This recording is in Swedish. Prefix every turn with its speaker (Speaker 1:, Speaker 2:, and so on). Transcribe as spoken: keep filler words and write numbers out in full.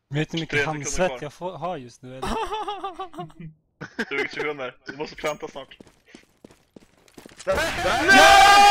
Speaker 1: Vet du hur mycket handsvett jag får, har just nu? Eller?
Speaker 2: tjugo sekunder. Du måste planta snart.
Speaker 3: Nej!